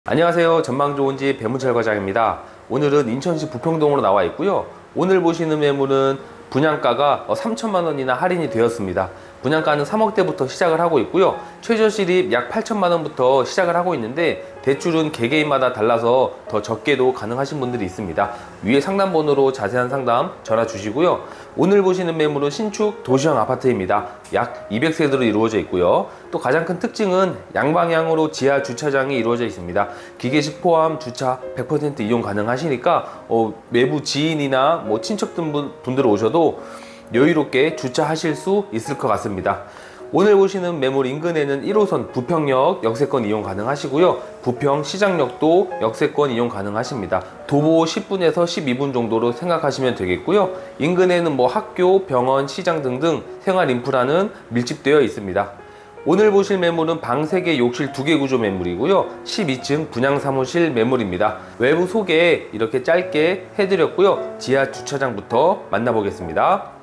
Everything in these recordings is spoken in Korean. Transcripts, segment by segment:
안녕하세요. 전망 좋은 집 배문철 과장입니다. 오늘은 인천시 부평동으로 나와 있고요. 오늘 보시는 매물은 분양가가 3천만 원이나 할인이 되었습니다. 분양가는 3억대부터 시작을 하고 있고요. 최저 실입 약 8천만 원부터 시작을 하고 있는데 대출은 개개인마다 달라서 더 적게도 가능하신 분들이 있습니다. 위에 상담번호로 자세한 상담 전화 주시고요. 오늘 보시는 매물은 신축 도시형 아파트입니다. 약 200세대로 이루어져 있고요. 또 가장 큰 특징은 양방향으로 지하 주차장이 이루어져 있습니다. 기계식 포함 주차 100% 이용 가능하시니까 외부 지인이나 친척분들 오셔도 여유롭게 주차하실 수 있을 것 같습니다. 오늘 보시는 매물 인근에는 1호선 부평역 역세권 이용 가능하시고요. 부평 시장역도 역세권 이용 가능하십니다. 도보 10분에서 12분 정도로 생각하시면 되겠고요. 인근에는 학교, 병원, 시장 등등 생활 인프라는 밀집되어 있습니다. 오늘 보실 매물은 방 3개, 욕실 2개 구조 매물이고요. 12층 분양사무실 매물입니다. 외부 소개 이렇게 짧게 해드렸고요. 지하 주차장부터 만나보겠습니다.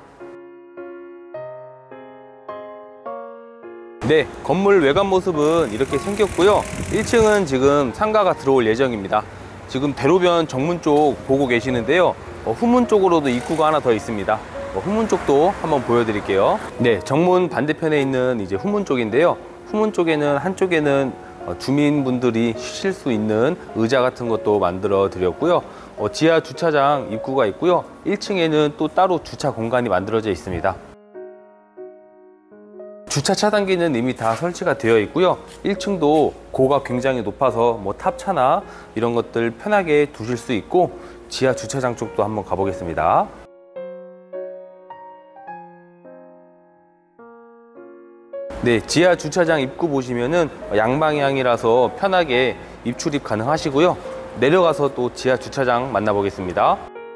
네, 건물 외관 모습은 이렇게 생겼고요. 1층은 지금 상가가 들어올 예정입니다. 지금 대로변 정문 쪽 보고 계시는데요. 후문 쪽으로도 입구가 하나 더 있습니다. 후문 쪽도 한번 보여드릴게요. 네, 정문 반대편에 있는 이제 후문 쪽인데요. 후문 쪽에는 한쪽에는 주민분들이 쉬실 수 있는 의자 같은 것도 만들어 드렸고요. 지하 주차장 입구가 있고요. 1층에는 또 따로 주차 공간이 만들어져 있습니다. 주차 차단기는 이미 다 설치가 되어 있고요. 1층도 고가 굉장히 높아서 탑차나 이런 것들 편하게 두실 수 있고, 지하 주차장 쪽도 한번 가보겠습니다. 네, 지하 주차장 입구 보시면은 양방향이라서 편하게 입출입 가능하시고요. 내려가서 또 지하 주차장 만나보겠습니다.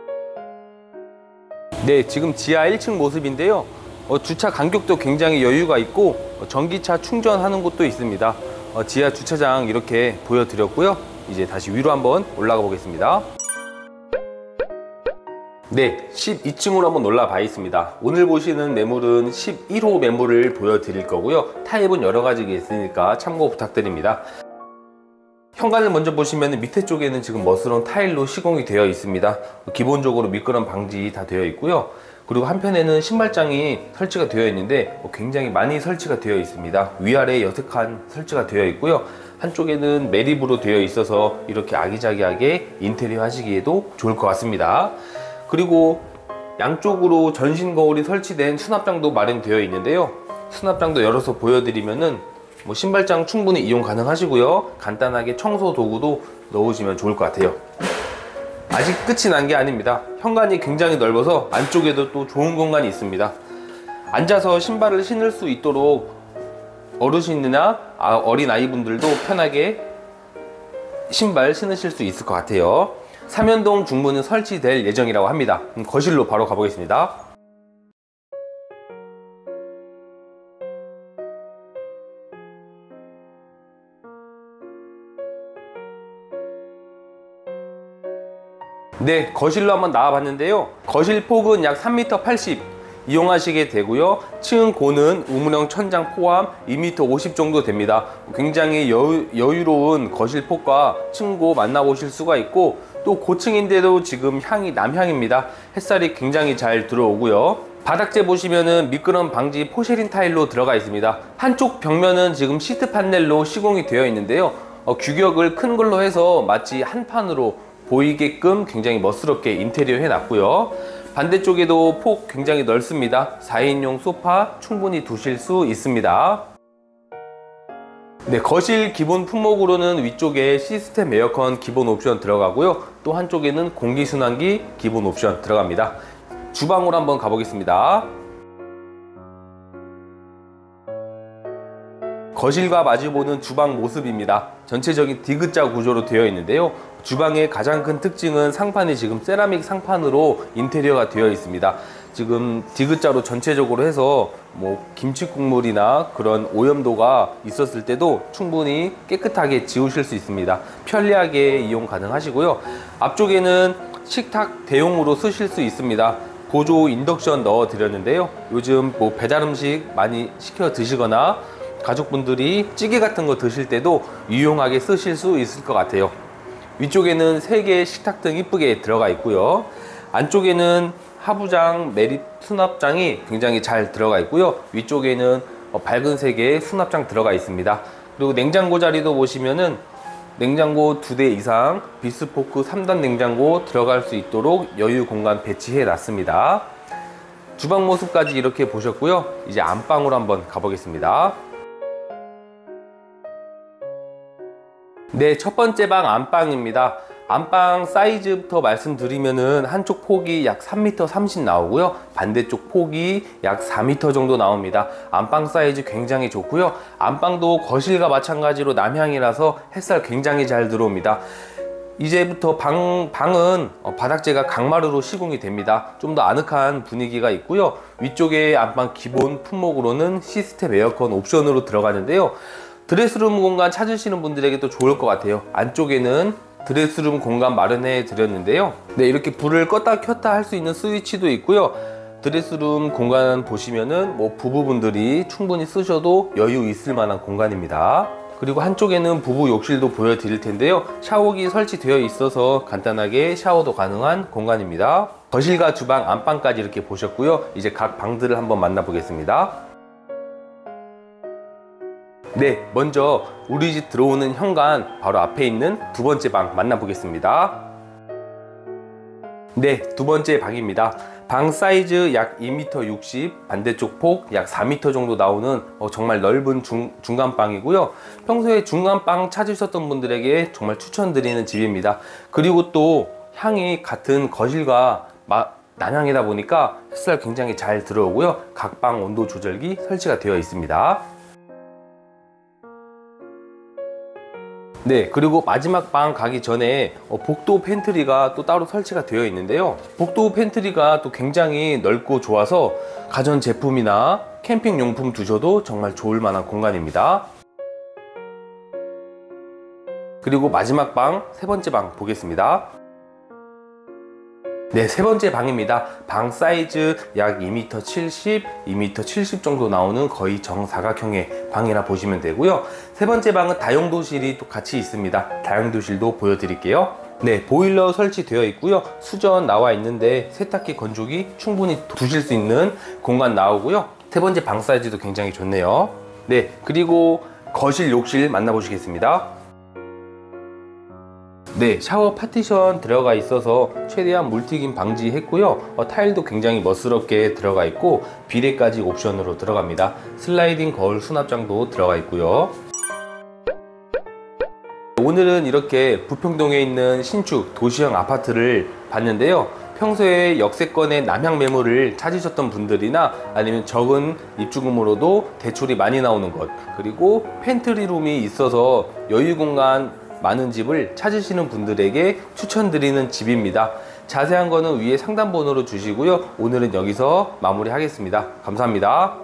네, 지금 지하 1층 모습인데요. 주차 간격도 굉장히 여유가 있고 전기차 충전하는 곳도 있습니다. 지하 주차장 이렇게 보여드렸고요. 이제 다시 위로 한번 올라가 보겠습니다. 네, 12층으로 한번 올라가 있습니다. 오늘 보시는 매물은 11호 매물을 보여드릴 거고요. 타입은 여러 가지가 있으니까 참고 부탁드립니다. 현관을 먼저 보시면 밑에 쪽에는 지금 멋스러운 타일로 시공이 되어 있습니다. 기본적으로 미끄럼 방지 다 되어 있고요. 그리고 한편에는 신발장이 설치가 되어 있는데 굉장히 많이 설치가 되어 있습니다. 위아래 6칸 설치가 되어 있고요. 한쪽에는 매립으로 되어 있어서 이렇게 아기자기하게 인테리어 하시기에도 좋을 것 같습니다. 그리고 양쪽으로 전신 거울이 설치된 수납장도 마련되어 있는데요. 수납장도 열어서 보여드리면은 신발장 충분히 이용 가능하시고요. 간단하게 청소 도구도 넣으시면 좋을 것 같아요. 아직 끝이 난 게 아닙니다. 현관이 굉장히 넓어서 안쪽에도 또 좋은 공간이 있습니다. 앉아서 신발을 신을 수 있도록 어르신이나 어린 아이분들도 편하게 신발 신으실 수 있을 것 같아요. 삼연동 중문은 설치될 예정이라고 합니다. 거실로 바로 가보겠습니다. 네, 거실로 한번 나와 봤는데요. 거실 폭은 약 3m 80 이용하시게 되고요. 층 고는 우물형 천장 포함 2m 50 정도 됩니다. 굉장히 여유로운 거실 폭과 층고 만나보실 수가 있고, 또 고층인데도 지금 향이 남향입니다. 햇살이 굉장히 잘 들어오고요. 바닥재 보시면은 미끄럼 방지 포쉐린 타일로 들어가 있습니다. 한쪽 벽면은 지금 시트 판넬로 시공이 되어 있는데요. 규격을 큰 걸로 해서 마치 한 판으로 보이게끔 굉장히 멋스럽게 인테리어 해놨고요. 반대쪽에도 폭 굉장히 넓습니다. 4인용 소파 충분히 두실 수 있습니다. 네, 거실 기본 품목으로는 위쪽에 시스템 에어컨 기본 옵션 들어가고요. 또 한쪽에는 공기순환기 기본 옵션 들어갑니다. 주방으로 한번 가보겠습니다. 거실과 마주보는 주방 모습입니다. 전체적인 D자 구조로 되어 있는데요. 주방의 가장 큰 특징은 상판이 지금 세라믹 상판으로 인테리어가 되어 있습니다. 지금 D자로 전체적으로 해서 김치 국물이나 그런 오염도가 있었을 때도 충분히 깨끗하게 지우실 수 있습니다. 편리하게 이용 가능하시고요. 앞쪽에는 식탁 대용으로 쓰실 수 있습니다. 보조 인덕션 넣어 드렸는데요. 요즘 배달 음식 많이 시켜 드시거나 가족분들이 찌개 같은 거 드실 때도 유용하게 쓰실 수 있을 것 같아요. 위쪽에는 3개의 식탁등 이쁘게 들어가 있고요. 안쪽에는 하부장, 매립 수납장이 굉장히 잘 들어가 있고요. 위쪽에는 밝은 색의 수납장 들어가 있습니다. 그리고 냉장고 자리도 보시면은 냉장고 2대 이상 비스포크 3단 냉장고 들어갈 수 있도록 여유 공간 배치해 놨습니다. 주방 모습까지 이렇게 보셨고요. 이제 안방으로 한번 가보겠습니다. 네, 첫 번째 방 안방입니다. 안방 사이즈부터 말씀드리면은 한쪽 폭이 약 3m 30 나오고요. 반대쪽 폭이 약 4m 정도 나옵니다. 안방 사이즈 굉장히 좋고요. 안방도 거실과 마찬가지로 남향이라서 햇살 굉장히 잘 들어옵니다. 이제부터 방은 바닥재가 강마루로 시공이 됩니다. 좀 더 아늑한 분위기가 있고요. 위쪽에 안방 기본 품목으로는 시스템 에어컨 옵션으로 들어가는데요. 드레스룸 공간 찾으시는 분들에게 또 좋을 것 같아요. 안쪽에는 드레스룸 공간 마련해 드렸는데요. 네, 이렇게 불을 껐다 켰다 할 수 있는 스위치도 있고요. 드레스룸 공간 보시면은 부부분들이 충분히 쓰셔도 여유 있을 만한 공간입니다. 그리고 한쪽에는 부부 욕실도 보여드릴 텐데요. 샤워기 설치되어 있어서 간단하게 샤워도 가능한 공간입니다. 거실과 주방, 안방까지 이렇게 보셨고요. 이제 각 방들을 한번 만나보겠습니다. 네, 먼저 우리 집 들어오는 현관 바로 앞에 있는 두 번째 방 만나보겠습니다. 네, 두 번째 방입니다. 방 사이즈 약 2m 60, 반대쪽 폭 약 4m 정도 나오는 정말 넓은 중간방이고요. 평소에 중간방 찾으셨던 분들에게 정말 추천드리는 집입니다. 그리고 또 향이 같은 거실과 난향이다 보니까 햇살 굉장히 잘 들어오고요. 각 방 온도 조절기 설치가 되어 있습니다. 네, 그리고 마지막 방 가기 전에 복도 팬트리가 또 따로 설치가 되어 있는데요. 복도 팬트리가 또 굉장히 넓고 좋아서 가전제품이나 캠핑용품 두셔도 정말 좋을 만한 공간입니다. 그리고 마지막 방, 세 번째 방 보겠습니다. 네, 세 번째 방입니다. 방 사이즈 약 2m 70, 2m 70 정도 나오는 거의 정사각형의 방이라 보시면 되고요. 세 번째 방은 다용도실이 또 같이 있습니다. 다용도실도 보여드릴게요. 네, 보일러 설치되어 있고요. 수전 나와 있는데 세탁기, 건조기 충분히 두실 수 있는 공간 나오고요. 세 번째 방 사이즈도 굉장히 좋네요. 네, 그리고 거실, 욕실 만나보시겠습니다. 네, 샤워 파티션 들어가 있어서 최대한 물튀김 방지했고요. 타일도 굉장히 멋스럽게 들어가 있고 비례까지 옵션으로 들어갑니다. 슬라이딩 거울 수납장도 들어가 있고요. 오늘은 이렇게 부평동에 있는 신축 도시형 아파트를 봤는데요. 평소에 역세권의 남향 매물을 찾으셨던 분들이나 아니면 적은 입주금으로도 대출이 많이 나오는 것, 그리고 팬트리룸이 있어서 여유 공간 많은 집을 찾으시는 분들에게 추천드리는 집입니다. 자세한 거는 위에 상담 번호로 주시고요. 오늘은 여기서 마무리하겠습니다. 감사합니다.